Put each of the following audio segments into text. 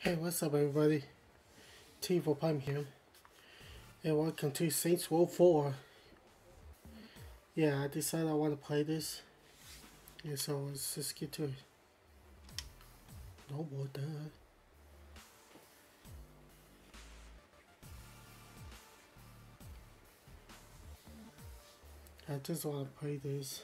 Hey, what's up, everybody? T4 here, and welcome to Saints Row 4. Yeah, I decided I want to play this, and so let's just get to it. No more done. I just want to play this,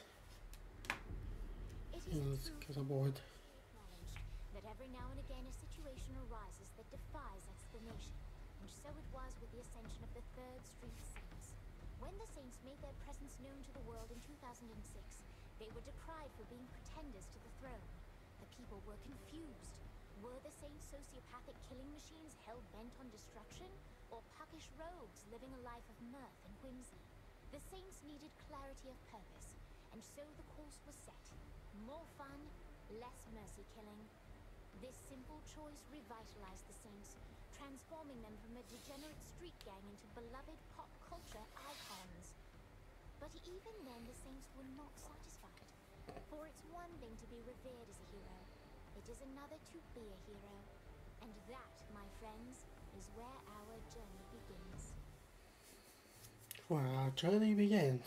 because I'm bored. That every now and again a situation arises that defies explanation, and so it was with the ascension of the Third Street Saints. When the Saints made their presence known to the world in 2006, they were decried for being pretenders to the throne. The people were confused. Were the Saints sociopathic killing machines hell-bent on destruction, or puckish rogues living a life of mirth and whimsy? The Saints needed clarity of purpose, and so the course was set. More fun, less mercy killing. This simple choice revitalized the Saints, transforming them from a degenerate street gang into beloved pop culture icons. But even then, the Saints were not satisfied. For it's one thing to be revered as a hero. It is another to be a hero. And that, my friends, is where our journey begins. Where our journey begins.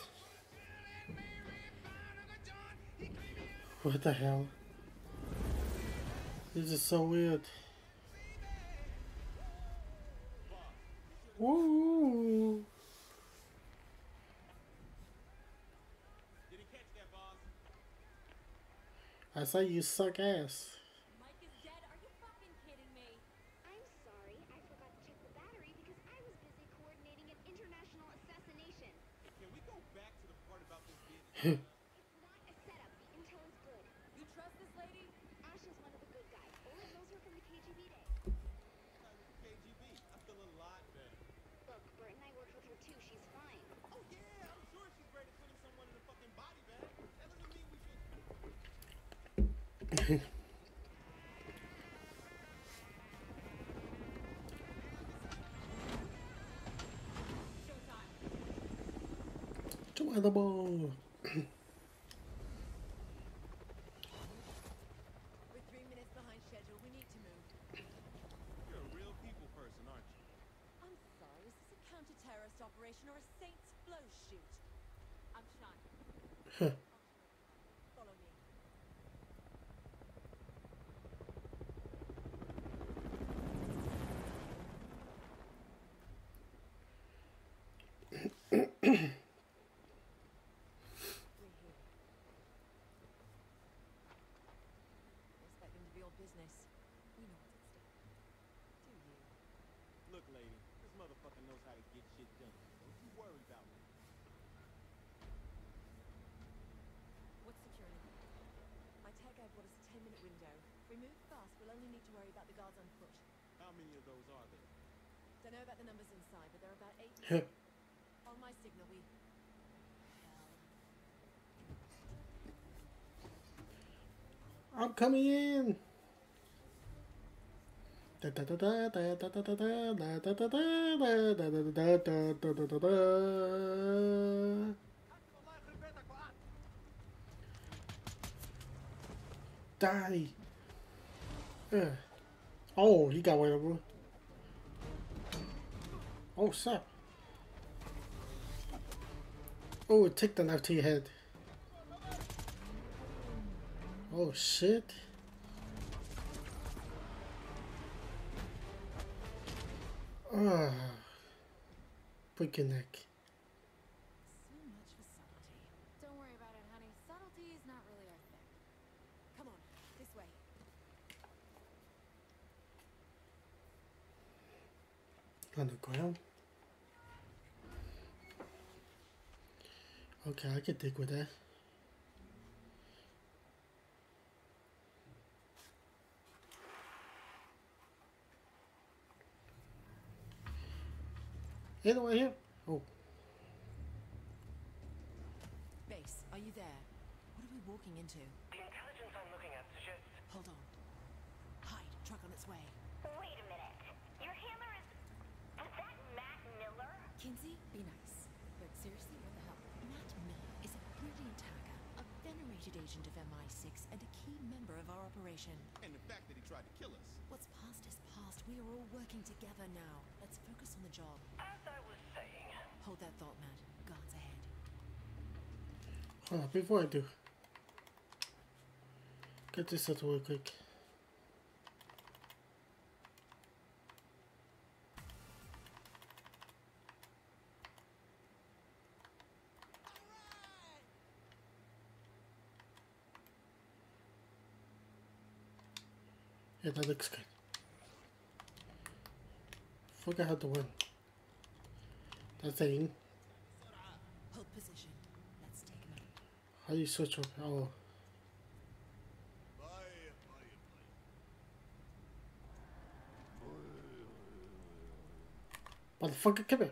What the hell? This is so weird. Woo! Did he catch that, boss? I say you suck ass. Mike is dead. Are you fucking kidding me? I'm sorry, I forgot to check the battery because I was busy coordinating an international assassination. Can we go back to the part about this being It's not a setup. The intel is good. You trust this lady? Asha's one of the good guys. Owen knows her from the KGB days. KGB? I feel a lot better. Look, Bert and I worked with her too. She's fine. Oh yeah, I'm sure she's great at putting someone in a fucking body bag. That doesn't mean we should. Join the ball. We're 3 minutes behind schedule. We need to move. You're a real people person, aren't you? I'm sorry. Is this a counter-terrorist operation or a Saints flow shoot? I'm Sean. Follow me. We're here. Expect them to be all business. We know what's at stake. Do you? Look, lady, this motherfucker knows how to get shit done. Don't you worry about me. What's security? My tech guide brought us a 10-minute window. If we move fast, we'll only need to worry about the guards on foot. How many of those are there? Don't know about the numbers inside, but there are about 8. On my signal, we... Hell. I'm coming in. Da da da da da da da da da da da da da da da da da da da. Die. Oh, he got away, bro. Oh, snap. Oh, take the knife to your head. Oh, shit. Break your neck. So much for subtlety. Don't worry about it, honey. Subtlety is not really our thing. Come on, this way. Underground. Okay, I can dig with that. Anyway, here. Oh. Base, are you there? What are we walking into? The intelligence I'm looking at suggests... Hold on. Hide, truck on its way. Wait a minute. Your handler is... Was that Matt Miller? Kinsey, be nice. But seriously, what the hell? Matt Miller is a brilliant hacker, a venerated agent of MI6, and a key member of our operation. And the fact that he tried to kill us. What's past is past. We are all working together now. Let's focus on the job. As I was saying, Hold that thought, Matt. Guards ahead. Hold on, before I do, get this out real quick. Yeah, that looks good. Forgot how to win. That thing. Hold position. Let's take him out. How do you switch up? Oh. Motherfucker, come here.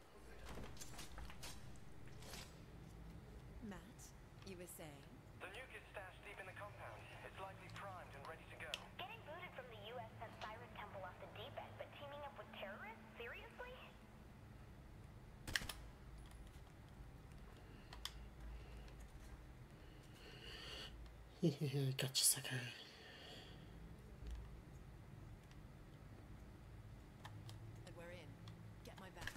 Matt, you were saying? the nuke is stashed deep in the compound. It's likely primed and ready to go. Getting booted from the U.S. sent Cyrus Temple off the deep end, but teaming up with terrorists? Seriously? Gotcha, sucker. And we're in. Get my back.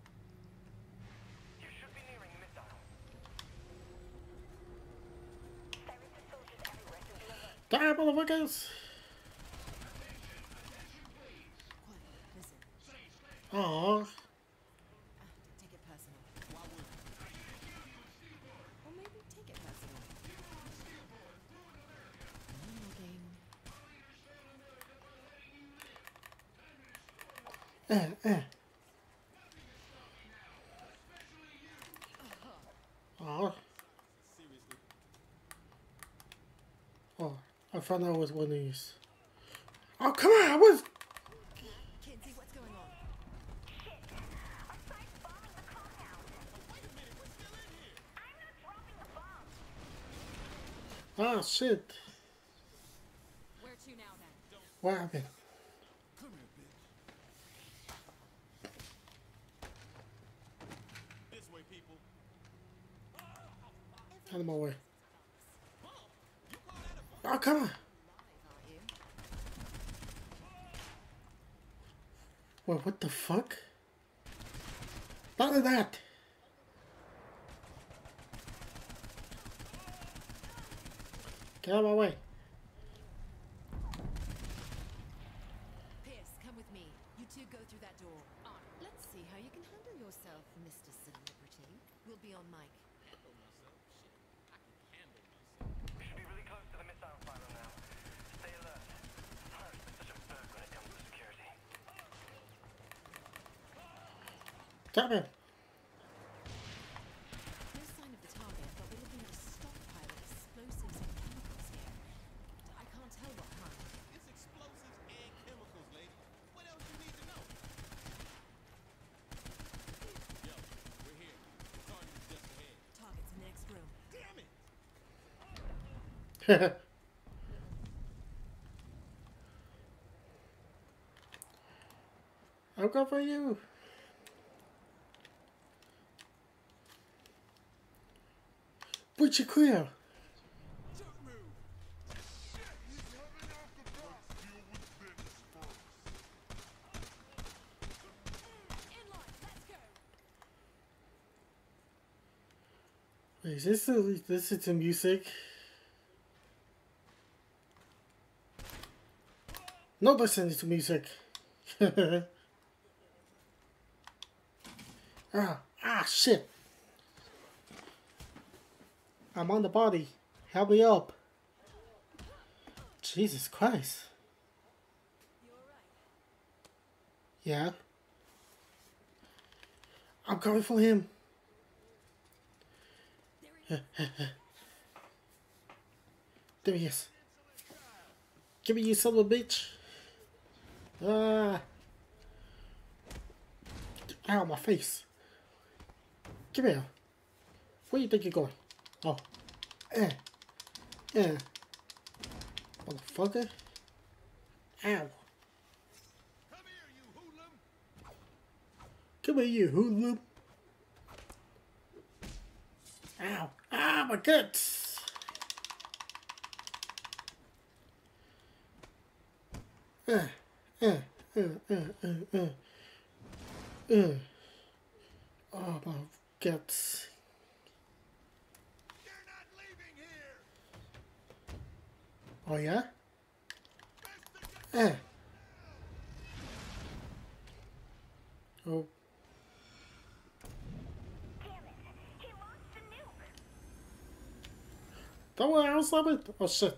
You should be nearing the missile. Cyrus' soldiers everywhere, so be alert. Die, motherfuckers! Quiet. Listen. Aww. Take it personal. Or maybe take it personal. Monologuing. Aww. Seriously. Oh, I found out I was one of these. Oh, come on! I was. Kinsey, what's going on? Shit! Our side's bombing the compound! Wait a minute, we're still in here. I'm not dropping the bomb! Ah, shit. Where to now then? What happened? Come here, bitch. This way, people. Out of my way. Bomb? You call that a bomb? Oh, come on! Live, aren't you? Well, what the fuck? None of that! Get out of my way. Pierce, come with me. You two go through that door. On. Let's see how you can handle yourself, Mr. Celebrity. We'll be on mic. Handle myself. Shit. I can handle myself. We should be really close to the missile silo now. Stay alert. Cyrus is such a bird when it comes to security. Come here. No sign of the target, but we're looking at a stockpile of explosives and chemicals here. I can't tell what kind. It's explosives and chemicals, lady. What else you need to know? Yo, we're here. Target's just ahead. Target's in the next room. Damn it! I'm going for you. Put you clear. Don't move! In line, let's go! Wait, is this is the music? No, listen to music. Shit. I'm on the body. Help me up. Jesus Christ. You alright? Yeah. I'm coming for him. There he is. Give me, you son of a bitch. Ow, my face. Come here. Where do you think you're going? Oh. Motherfucker. Ow. Come here, you hoodlum. Ow. Ah, my guts. uh, uh, uh. Oh my guts. You're not leaving here! Oh yeah? Oh. Damn it! He launched the nuke! Don't worry, I'll stop it. Oh shit.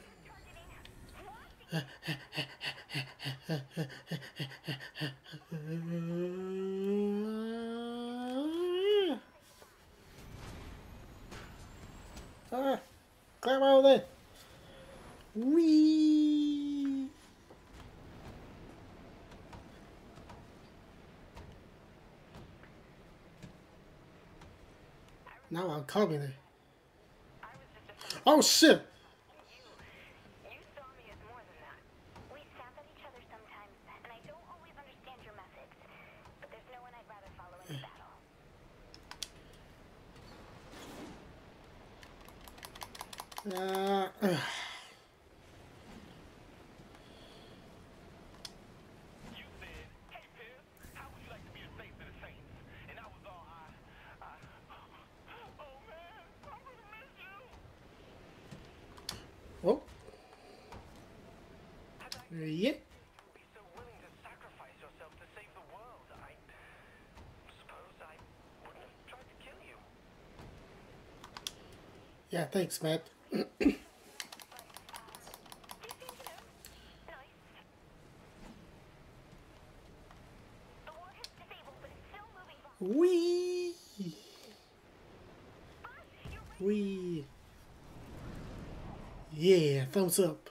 Ah, climb out of there. Whee! Now I'm coming in. I was just a friend. Oh shit! You saw me as more than that. We snap at each other sometimes, and I don't always understand your methods. But there's no one I'd rather follow in a battle. Uh. You said, hey, Piers, how would you like to be the face of the Saints? And I was all, oh man, I'm gonna miss you. Oh. Had I Yeah. you would be so willing to sacrifice yourself to save the world, I suppose I wouldn't have tried to kill you. Yeah, thanks, Matt. You seem, nice. The war has disabled, but it's still moving forward. Wee! You're right. Wee! Yeah, thumbs up.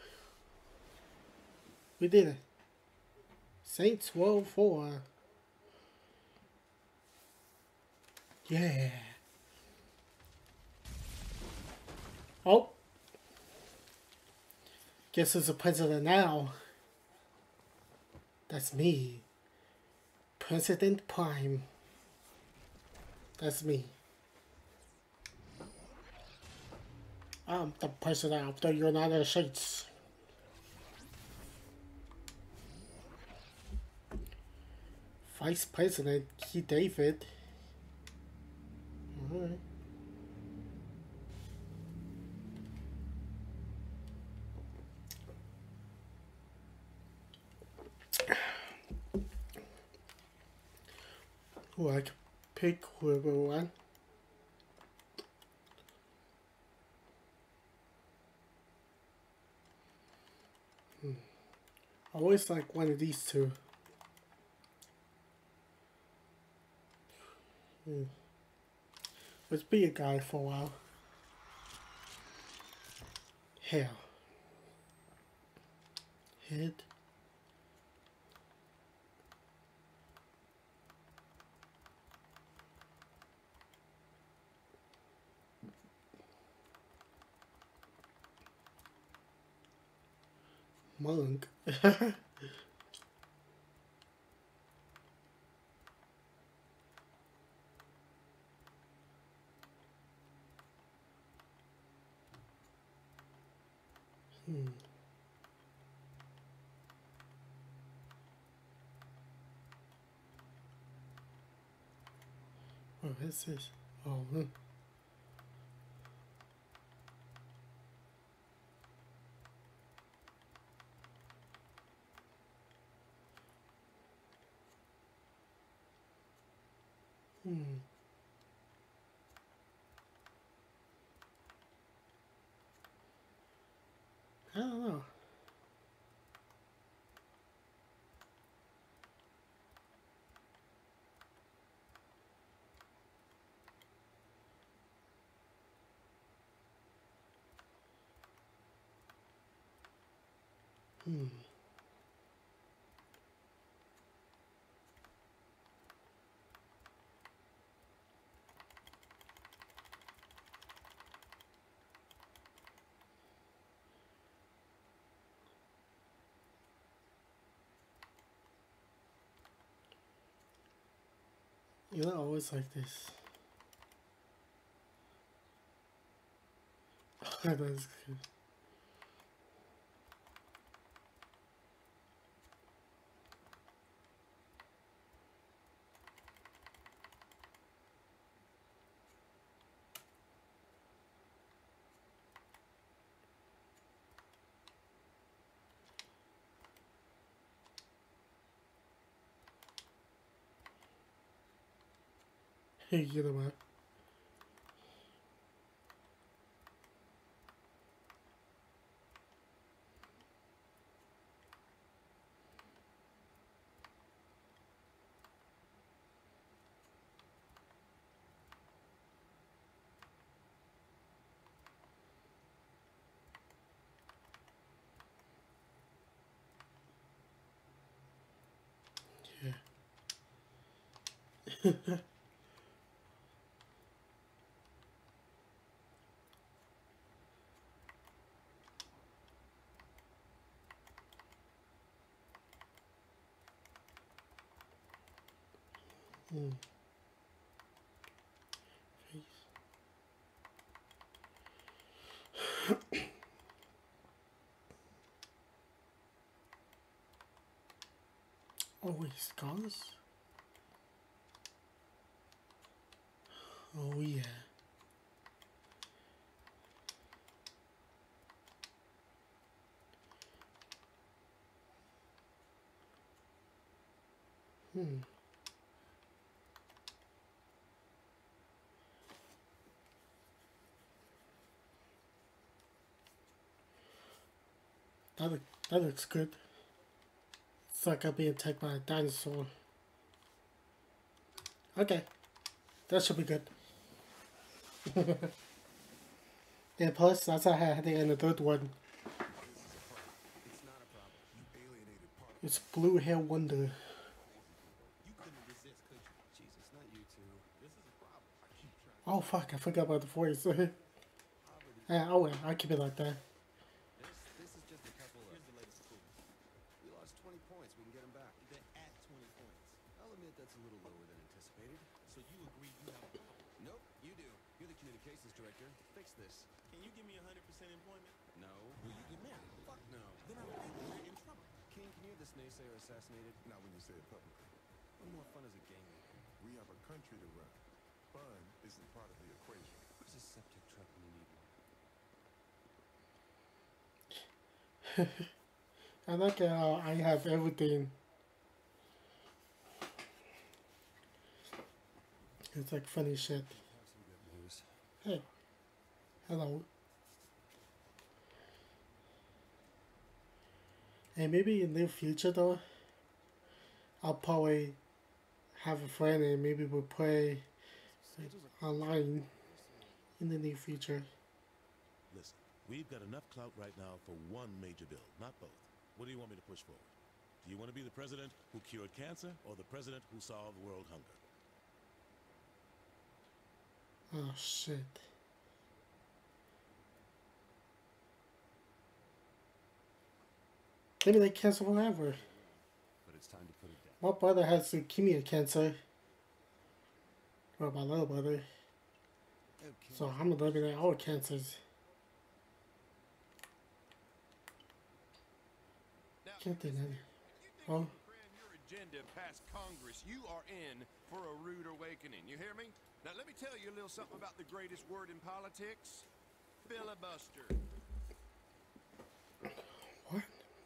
We did it. Saints World 4. Yeah. Oh. Guess who's the president now? That's me. President Prime. That's me. I'm the president of the United States. Vice President Keith David. Alright. Who I can pick whoever I want. I always like one of these two. Let's be a guy for a while. Hair. Head. Monk. Oh, what's this? Oh, I don't know. You're not always like this. That's good. You know what? Yeah. Hmm. Oh, wait, scars? Oh, yeah. Hmm. That looks good. It's like I'm being attacked by a dinosaur. Okay, that should be good. Yeah, plus that's how I had it in the third one. It's not a problem. You alienated part. It's Blue Hair Wonder. You couldn't resist, could you? Jesus, not you two. This is a problem. I keep trying. Oh fuck, I forgot about the voice. Poverty. Oh well, I'll keep it like that. This is just a couple of. Here's the latest clue. We lost 20 points. We can get them back. They're at 20 points. I'll admit that's a little lower than anticipated. So you agree you have a problem? Nope, you do. You're the communications director. Fix this. Can you give me 100% employment? No. Will you get married? Fuck no. Then I think we're in trouble. King, can you have this naysayer assassinated? Not when you say it publicly. One more fun as a gang leader. We have a country to run. Fun isn't part of the equation. Where's a septic truck when you need one? I like how I have everything. It's like funny shit. Have some good news. Hey, hello. And maybe in the future though, I'll probably have a friend and maybe we'll play online in the near future. Listen, we've got enough clout right now for one major bill, not both. What do you want me to push forward? Do you want to be the president who cured cancer or the president who solved world hunger? Oh shit. Maybe they cancel forever. But it's time to put it down. My brother has leukemia cancer. Or my little brother. Okay. So I'm eliminating all cancers. Can't do that. Oh. Cram your agenda past Congress, you are in for a rude awakening. You hear me? Now let me tell you a little something about the greatest word in politics. Filibuster. What?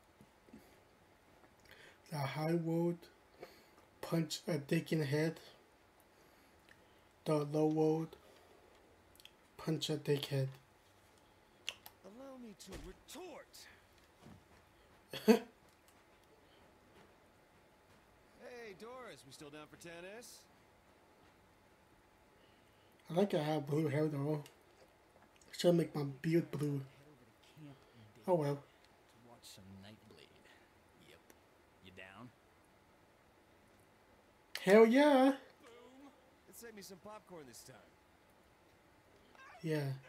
The high road, punch a dick in the head. The low road, punch a dickhead. Allow me to retort. Hey, Doris, we still down for tennis? I like I have blue hair though. Should make my beard blue. Oh well. To watch some Nightblade. Yep. You down? Hell yeah. Boom. Let's save me some popcorn this time. Yeah.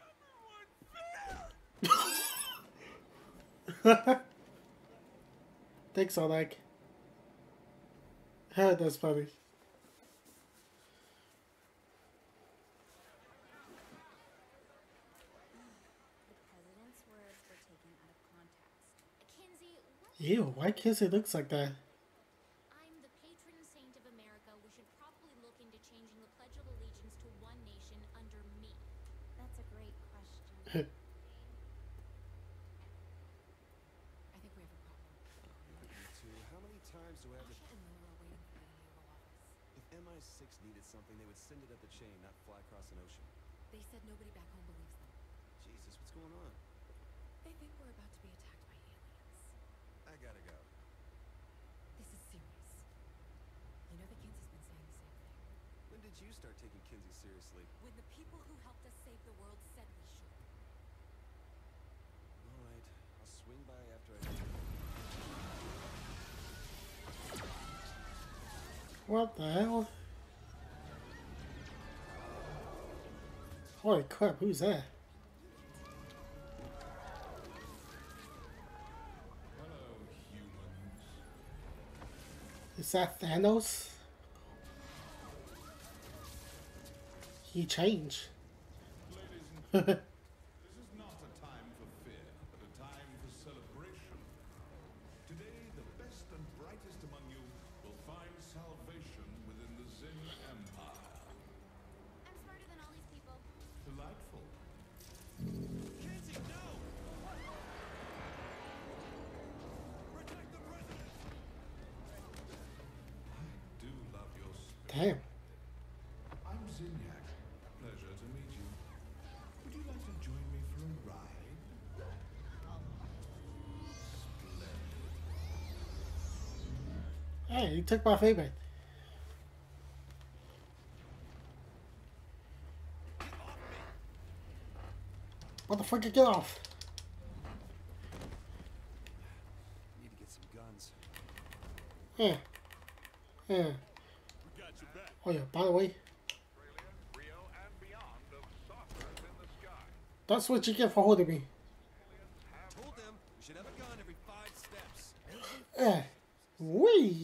Thanks, Oleg. That's funny. The president's words were taken out of context. Kinsey, what? Ew, why Kinsey looks like that? I'm the patron saint of America. We should probably look into changing the Pledge of Allegiance to one nation under me. That's a great question. I think we have a problem. Me too. How many times do I have to... Asha and Lou are waiting for you in the Oval Office. If MI6 needed something, they would send it up the chain, not fly across an ocean. They said nobody back home believes them. Jesus, what's going on? They think we're about to be attacked by aliens. I gotta go. This is serious. You know that Kinsey's been saying the same thing. When did you start taking Kinsey seriously? When the people who helped us save the world said we should. All right, I'll swing by after I... What the hell? Holy crap, who's that? Hello, humans. Is that Thanos? He changed. Ladies and gentlemen, this is not a time for fear, but a time for celebration. Today, the best and brightest among you will find salvation within the Zin Empire. I'm smarter than all these people. Delightful. Kinsey, no! Protect the president! I do love your spirit. Damn. I'm Zinyak. Pleasure to meet you. Would you like to join me for a ride? Splendid. Hey, you took my favorite. Motherfucker, get off. Need to get some guns. Yeah. Yeah. We got your back. Oh yeah, by the way, Rio and beyond of saucers in the sky. that's what you get for holding me. Told them we should have a gun every 5 steps. Yeah. Wee.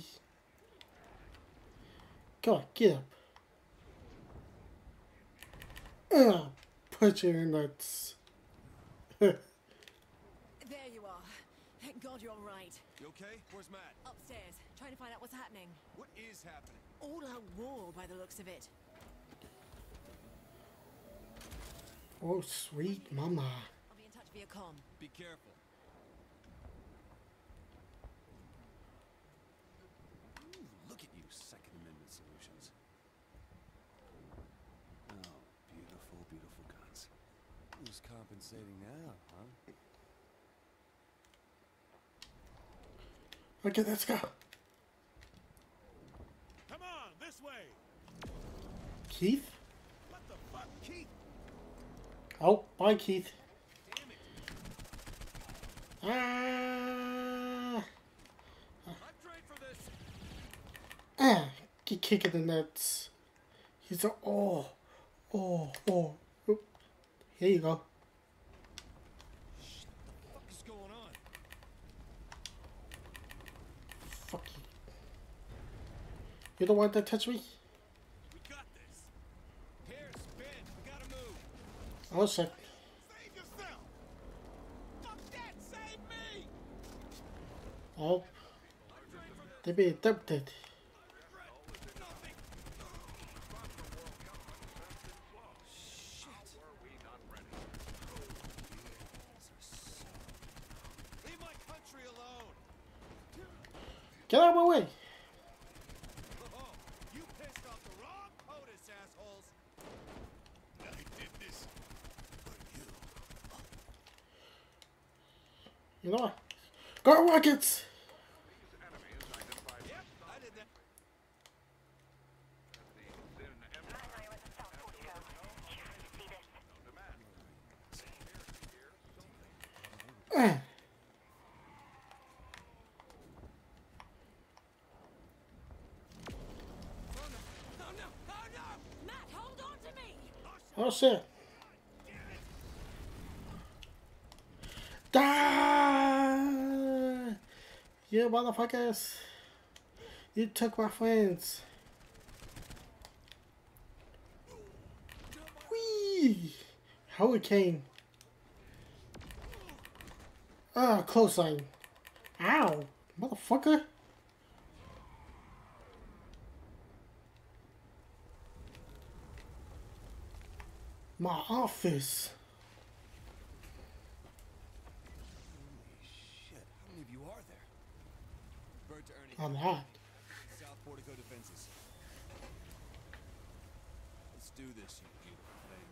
Go on, get up. Put you in that. There you are. Thank God you're all right. You okay? Where's Matt? Upstairs, trying to find out what's happening. What is happening? All out war by the looks of it. Oh, sweet mama. I'll be in touch via comm. Be careful. Ooh, look at you, Second Amendment solutions. Oh, beautiful, beautiful guns. Who's compensating now, huh? Okay, let's go. Come on, this way. Keith? What the fuck, Keith? Oh, bye, Keith. Damn it. Ah. I'm trained for this. Keep kicking the nuts. He's a oh. Oop. Here you go. Shit, what the fuck is going on? Fuck you. You don't want to touch me? We got this. Here, spin. We gotta move. Oh shit. Save yourself. Fuck that. Save me. Oh. They be adopted. Nothing. Leave my country alone. Get out of my way. Oh, you pissed off the wrong POTUS, assholes. I did this for you. You know what? Go Rockets! Yep, I did that. Matt and I were at the South Portico. You have to see this. Oh no! Matt, hold on to me! Oh shit. Die! You motherfuckers. You took my friends. Whee! Hurricane. Ah, close line. Ow! Motherfucker. My office. Holy shit, how many of you are there? Bird to Ernie. A lot. South Portico defenses. do this, you beautiful thing.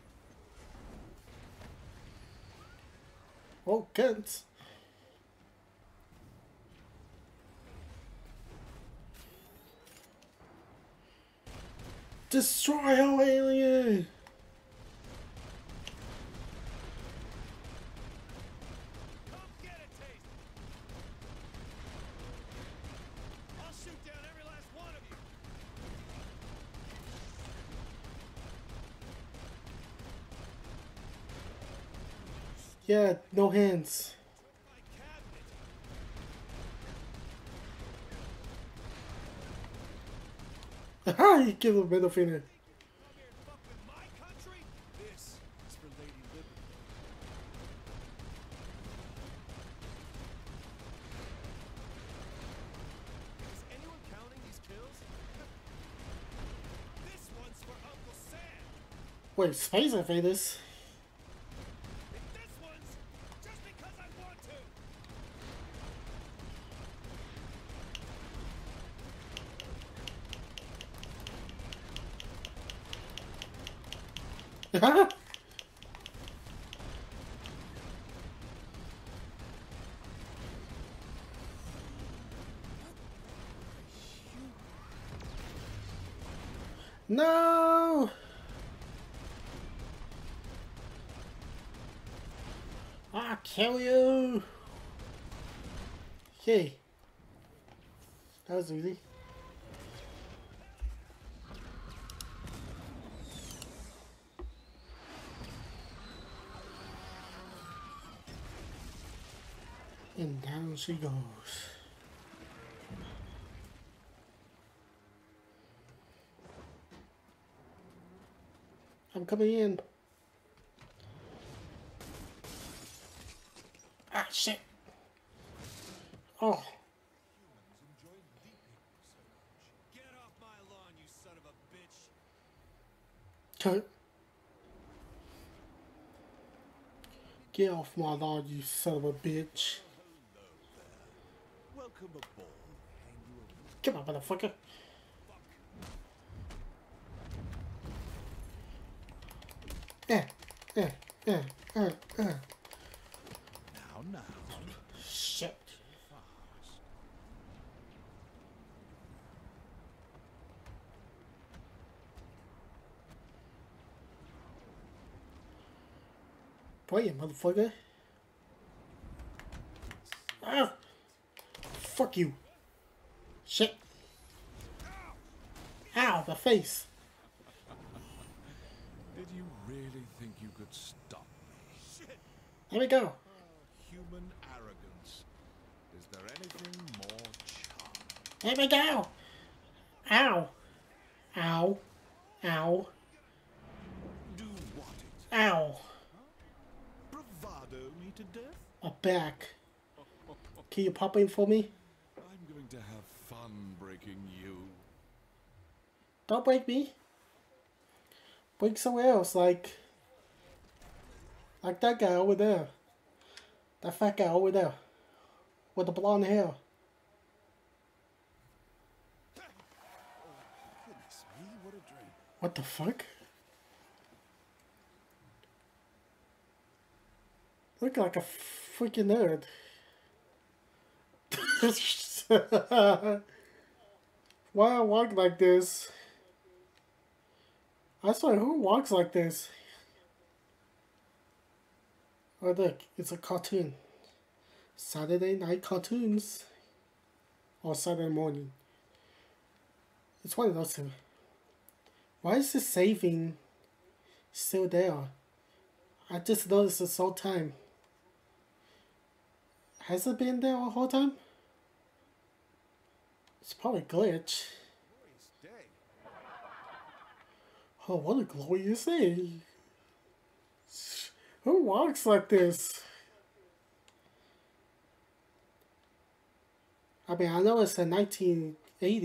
Oh, can't. Destroy our alien! Come get a taste. I'll shoot down every last one of you. Yeah, no hands. My cabinet. Aha! You give a middle finger. Come here and fuck with my country? This is for Lady Liberty. Is anyone counting these kills? This one's for Uncle Sam. Wait, Space Invaders? And this one's just because I want to. No! I'll kill you! Yay. That was easy. And down she goes. I'm coming in. Ah, shit. Oh. Get off my lawn, you son of a bitch. Cut. Get off my lawn, you son of a bitch. Welcome aboard. Come on, motherfucker. Now. Shit. Boy, motherfucker. Ah! Fuck you. Shit. Ow, the face. Did you really think you could stop me? Shit. There we go. Human arrogance. Is there anything more charming? There we go. Ow. Ow. Ow. Do what it? Ow. Bravado me to death? A back. Can you pop in for me? I'm going to have fun breaking you. Don't break me. Break somewhere else, like that guy over there. That fat guy over there. With the blonde hair. Goodness me, what a dream. What the fuck? Look like a freaking nerd. Why I walk like this? I swear, who walks like this? Oh look, it's a cartoon. Saturday night cartoons. Or Saturday morning. It's one of those two. Why is the saving still there? I just noticed this whole time. Has it been there the whole time? It's probably a glitch. Glorious day. Oh, what a glorious day. Who walks like this? I mean, I know it's the 1980s.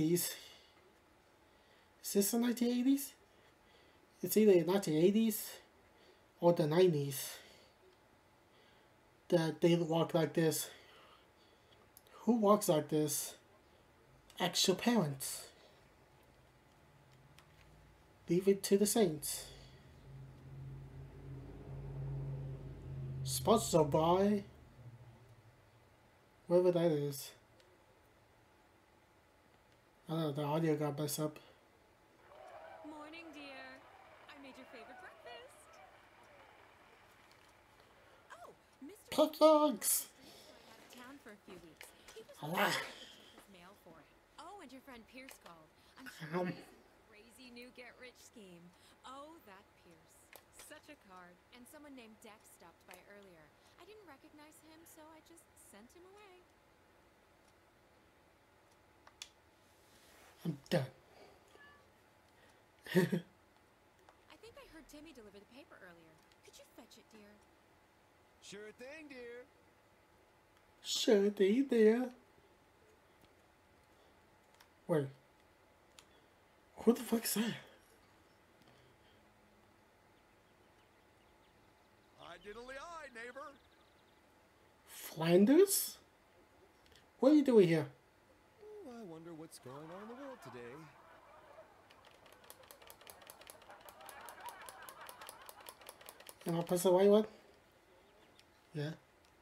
Is this the 1980s? It's either the 1980s or the 90s that they walk like this. Who walks like this? Actual parents. Leave it to the Saints. Sponsored by whoever that is. I don't know, the audio got messed up. Morning, dear. I made your favorite breakfast. Oh, Mr. Pancakes! out of town for a few weeks. He was Allah. his mail for it. Oh, and your friend Pierce called. I'm sure he's some crazy new get-rich scheme. Oh, that Pierce. Such a card. And someone named Dex stopped by earlier. I didn't recognize him, so I just sent him away. I'm done. I think I heard Timmy deliver the paper earlier. Could you fetch it, dear? Sure thing, dear. Sure thing, there. Wait. Who the fuck's that? I diddly eye, neighbor. Flanders? What are you doing here? Oh, I wonder what's going on in the world today. Am I press the right one? Yeah.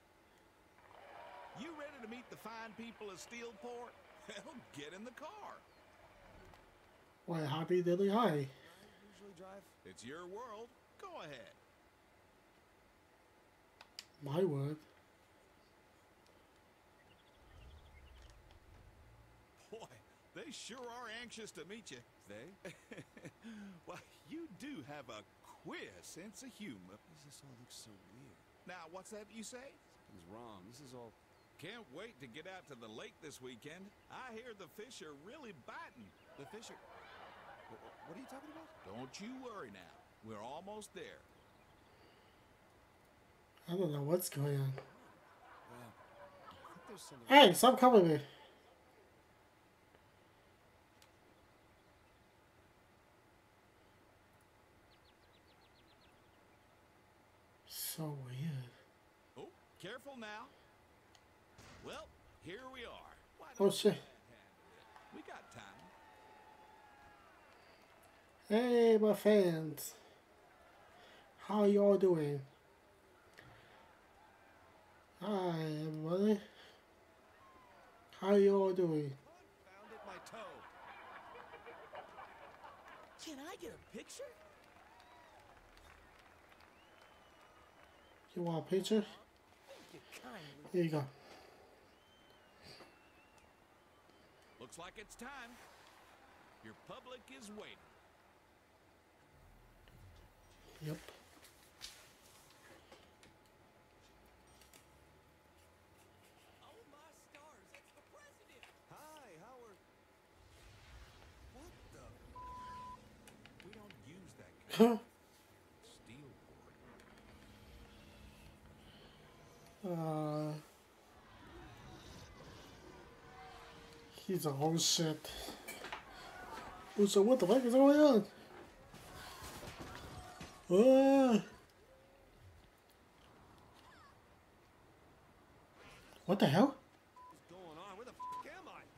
You ready to meet the fine people of Steelport? Well, get in the car. Why, happy diddly hi. Usually drive. It's your world. Go ahead. My word. Boy, they sure are anxious to meet you. They? Well, you do have a queer sense of humor. This all looks so weird. Now, what's that you say? Something's wrong. This is all... Can't wait to get out to the lake this weekend. I hear the fish are really biting. The fish are... What are you talking about? Don't you worry now. We're almost there. I don't know what's going on. Well, I think there's something... Hey, stop calling me. So weird. Oh, careful now. Well, here we are. Why Oh don't shit. we got time. Hey, my fans. How y'all doing? Hi, everybody. How y'all doing? Found it, my toe. Can I get a picture? You want a picture? You kindly. Here you go. Looks like it's time. Your public is waiting. Yep. Oh my stars, it's the president! Hi, Howard. What the? We don't use that kind Huh? of Steelport. He's a whole shit. Oh, so what the fuck is going on? What the hell? What's going on? Where the f am I?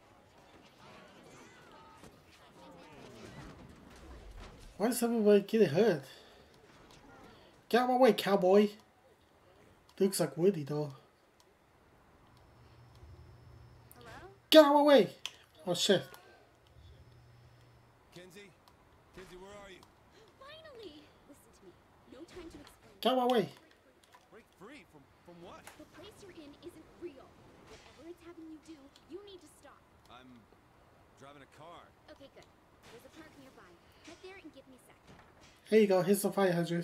Why is everybody getting hurt? Get out of my way, cowboy. Looks like Woody though. Hello? Get out of my way! Oh shit. Kenzie? Kenzie, where are you? Finally! Listen to me. No time to explain. Get out of my way. Break free from what? The place you're in isn't real. Whatever it's having you do, you need to stop. I'm driving a car. Okay, good. There's a park nearby. Head there and give me a sec. Here you go, here's the 500.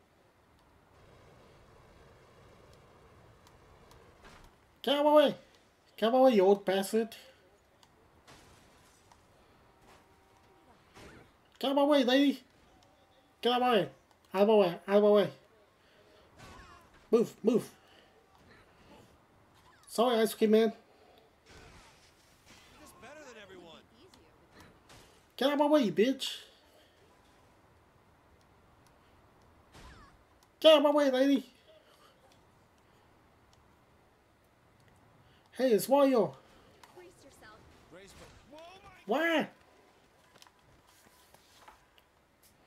Get out of my way! Get out of my way, you old bastard! Get out of my way, lady! Get out of my way! Out of my way! Out of my way! Move! Move! Sorry, Ice Cream Man! You're just better than everyone. Get out of my way, you bitch! Get out of my way, lady! Hey, it's Mario! Brace yourself. Grace, but... Whoa, my... Why?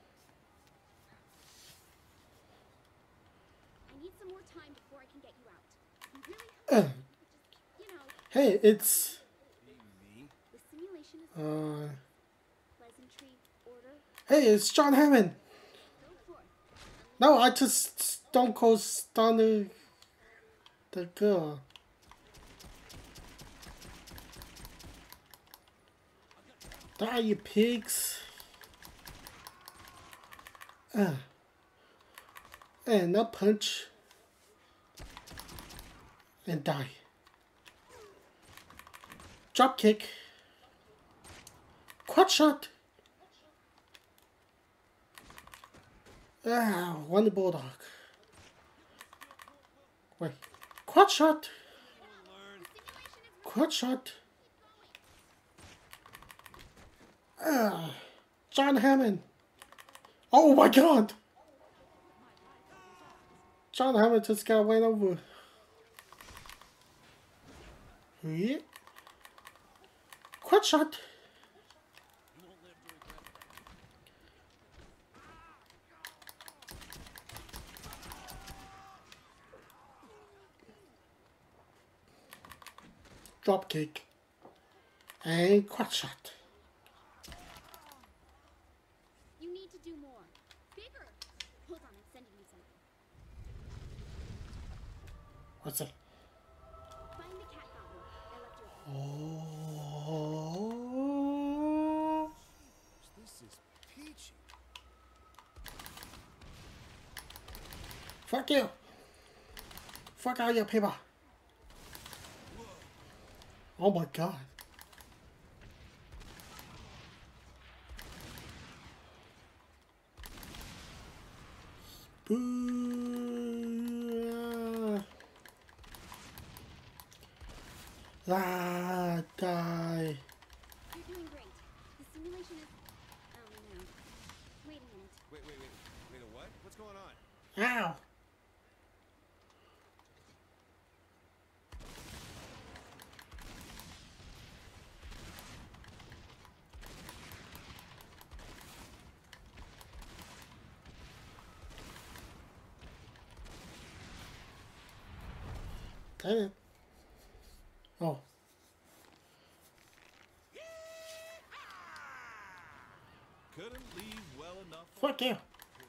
Uh, You know, hey, it's the simulation is pleasantry, order. hey, it's John Hammond. Go forth. No, I just Stone Cold Stunner the girl. Die, you pigs. And a punch. And die. Drop kick. Quad shot. One bulldog. Wait. Quad shot. Quad shot. John Hammond. Oh my god. John Hammond just got went over. Yeah. Quad shot. Drop kick. And quad shot. You need to do more. Bigger. Hold on, I'm sending you something. What's it? Find the cat fountain. I left you a Oh. This is peachy. Fuck you. Fuck all your people. Oh my god. Boo. Ah, die. You're doing great. The simulation is... Oh, no. Wait a minute. Wait, a what? What's going on? Ow. Damn it. Oh. Couldn't leave well enough. Fuck you. You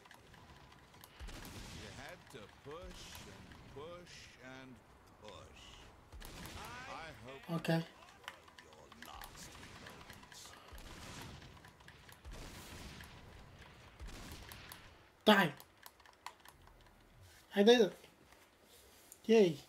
had to push and push and push. I hope Okay. your last moments. Die. I did it. Yay.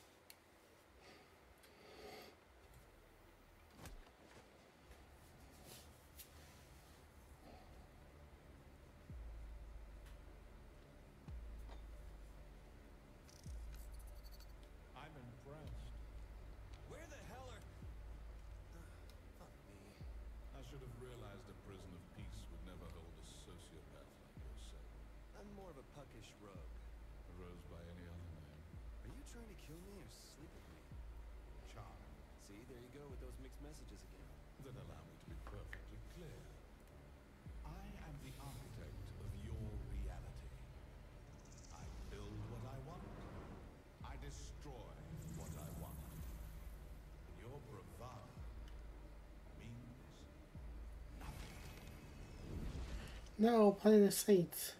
I'm impressed. Where the hell are... fuck me. I should have realized a prison of peace would never hold a sociopath like yourself. I'm more of a puckish rogue. A rose by any other name. Are you trying to kill me or sleep with me? Charming. See, there you go with those mixed messages again. Then allow me to be perfectly clear. I am the architect of your reality. I build what I want. I destroy what I want. And your bravado means nothing. No, play the Saints.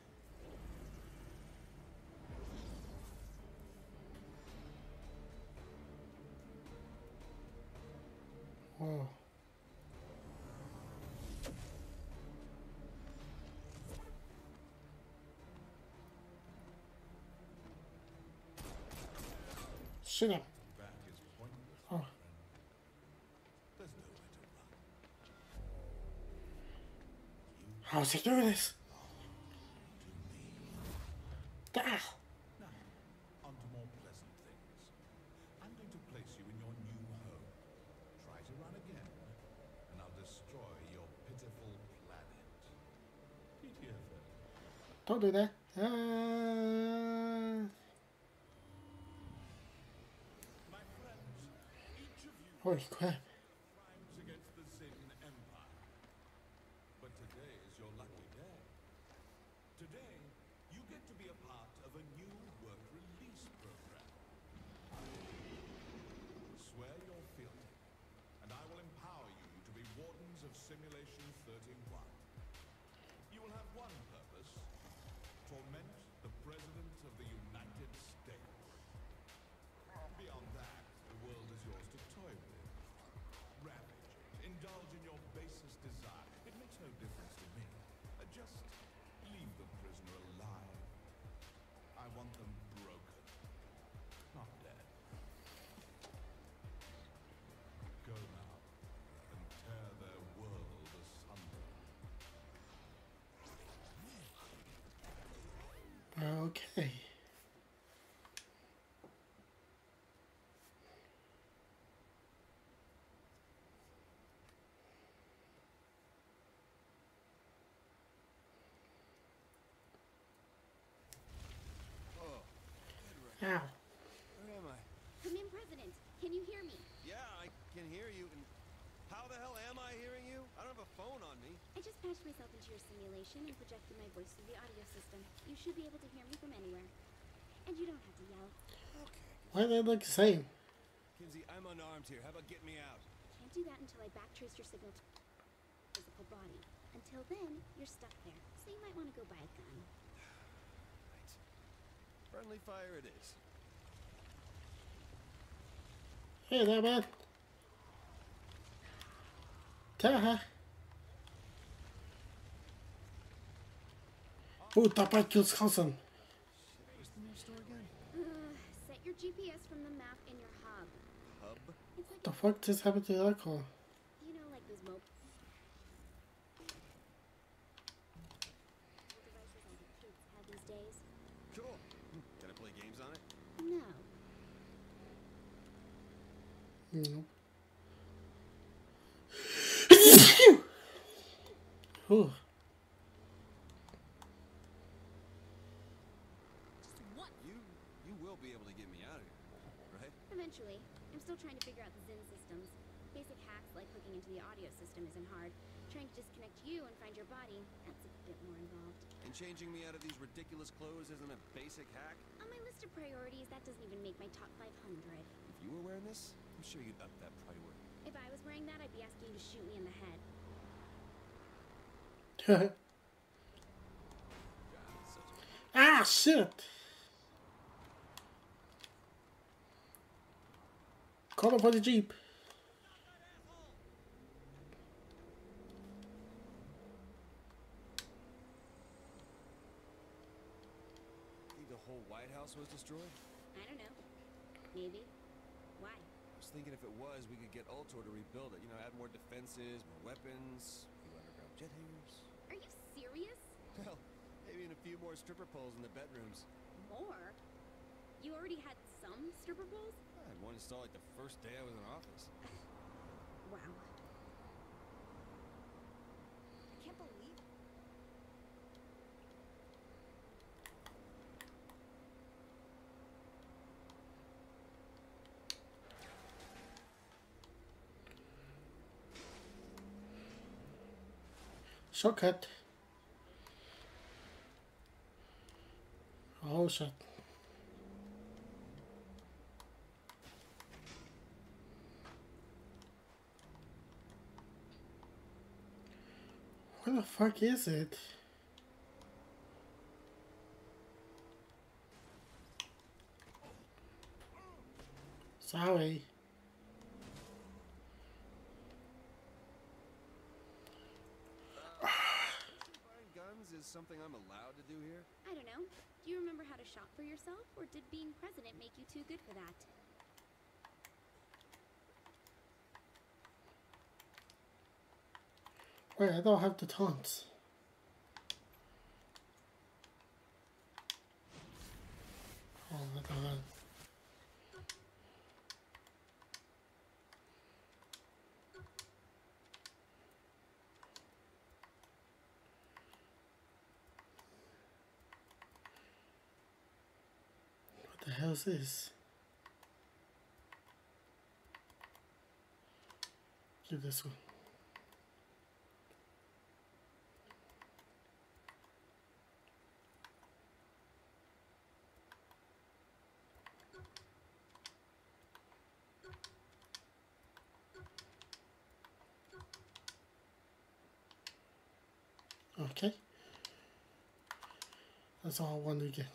Oh. Shut up. That is pointless, Oh. my friend. There's nowhere to run. How's he doing this? Ah. Now, on to more pleasant things. I'm going to place you in your new home. Try to run again, and I'll destroy your pitiful planet. TTFN. Don't do that. My friends, each of you Holy crap. crimes against the Zin Empire. But today is your lucky day. Today, you get to be a part of a new work release program. Simulation 31. You will have one purpose: torment the President of the United States. Beyond that, the world is yours to toy with. Ravage it. Indulge in your basest desire. It makes no difference to me. Just leave the prisoner alive. I want them broken, not dead. Go now and tear their world asunder. Okay. Ow. Where am I? Come in, President. Can you hear me? Yeah, I can hear you. And how the hell am I hearing you? I don't have a phone on me. I just patched myself into your simulation and projected my voice through the audio system. You should be able to hear me from anywhere. And you don't have to yell. Okay. Why do they look the same? Kinsey, I'm unarmed here. How about get me out? Can't do that until I backtrace your signal to physical body. Until then, you're stuck there. So you might want to go buy a gun. Right. Friendly fire it is. Hey there, man. Tell her. Oh, that bike kills cousin. Where's the nearest store again? Set your GPS from the map in your hub. Hub? It's like, The fuck just happened to that car? you know, like those mobile devices all the kids have these days. Cool. Can I play games on it? No. No. Ooh. Just what? You will be able to get me out of here, right? Eventually. I'm still trying to figure out the Zin systems. Basic hacks like hooking into the audio system isn't hard. Trying to disconnect you and find your body, that's a bit more involved. And changing me out of these ridiculous clothes isn't a basic hack? On my list of priorities, that doesn't even make my top 500. If you were wearing this, I'm sure you'd up that priority. If I was wearing that, I'd be asking you to shoot me in the head. Ah, shit. Call him for the Jeep. Think the whole White House was destroyed? I don't know. Maybe. Why? I was thinking if it was, we could get Ultor to rebuild it. You know, add more defenses, more weapons, a few underground jet hangars. Are you serious? Well, maybe in a few more stripper poles in the bedrooms. More? You already had some stripper poles? I had one installed like the first day I was in office. Wow. I can't believe. Shortcut. Oh shit. Where the fuck is it? Sorry. Buying guns is something I'm allowed to do here? I don't know. Do you remember how to shop for yourself, or did being president make you too good for that? Wait, I don't have the taunts. Oh, what the hell? What the hell is this? Give this one. Okay. That's all I wanted to get.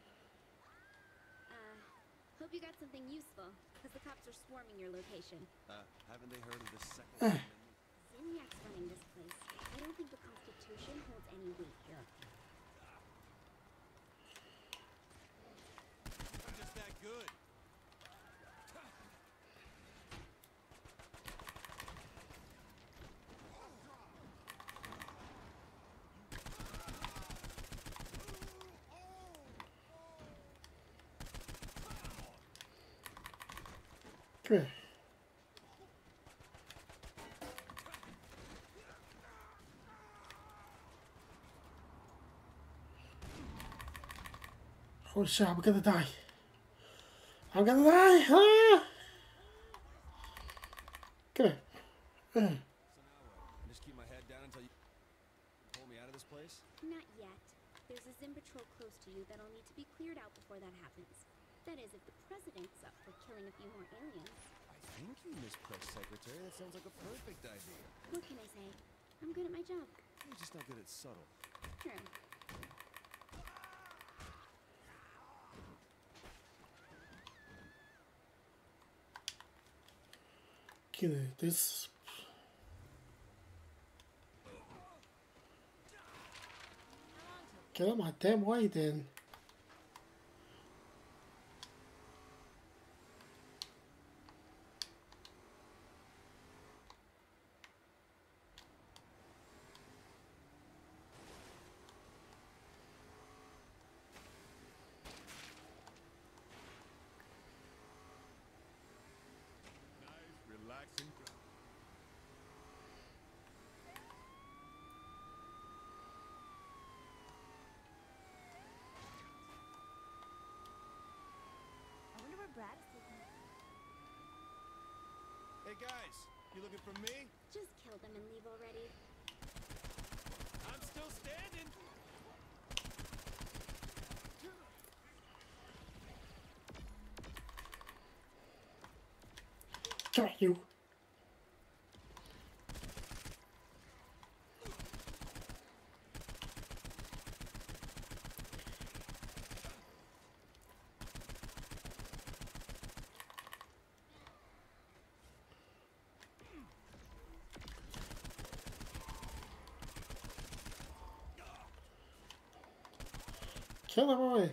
Hope you got something useful, because the cops are swarming your location. Haven't they heard of the Second Amendment? Zinniak's running this place. I don't think the Constitution holds any weight here. I'm just that good. Come here. Holy shit, I'm gonna die. I'm gonna die! Ah! Come here. So now what? Just keep my head down until you pull me out of this place? Not yet. There's a Zim patrol close to you that'll need to be cleared out before that happens. That is, if the president's up for killing a few more aliens. Thank you, Miss Press Secretary. That sounds like a perfect idea. What can I say? I'm good at my job. You're just not good at subtle. True. Okay, this. Get out my damn way then. Nice, relaxing drive. I wonder where Brad is sleeping. Hey guys, you looking for me? Just kill them and leave already. I'm still standing. Come here, you. Kill him away.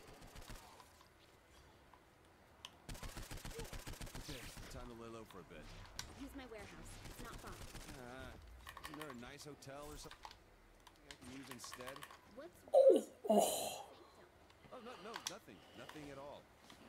Okay, time to lay low for a bit. Use my warehouse. It's not far. Isn't there a nice hotel or something I can use instead? What's... Oh. Oh, no, nothing. Nothing at all.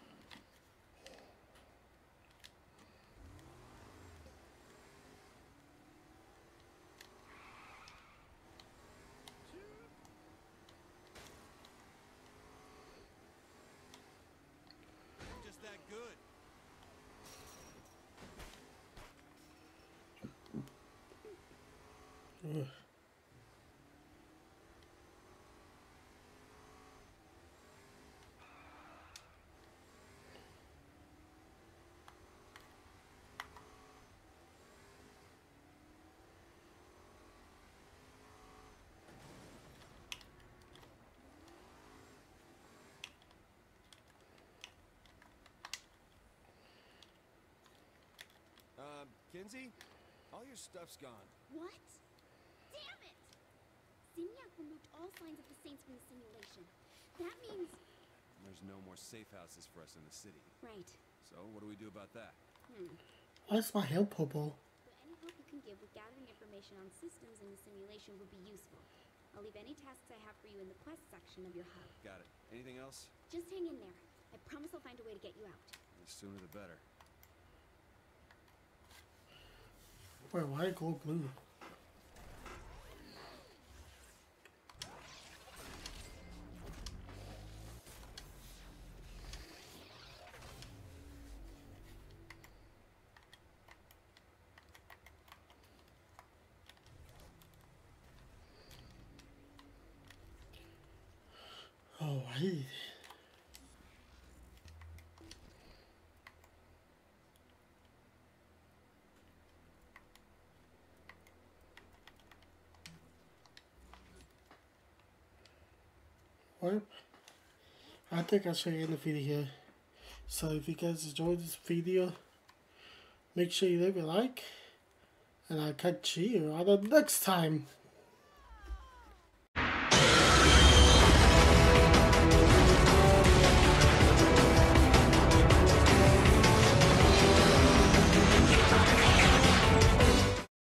I'm just that good. Ugh. Kinsey? All your stuff's gone. What? Damn it! Zinniak removed all signs of the Saints from the simulation. That means... There's no more safe houses for us in the city. Right. So, what do we do about that? Why's my help, Popo? But any help you can give with gathering information on systems in the simulation would be useful. I'll leave any tasks I have for you in the quest section of your hub. Got it. Anything else? Just hang in there. I promise I'll find a way to get you out. The sooner the better. Wait, why go blue? Oh, hey. Well, I think I should end the video here. So if you guys enjoyed this video, make sure you leave a like, and I'll catch you on the next time.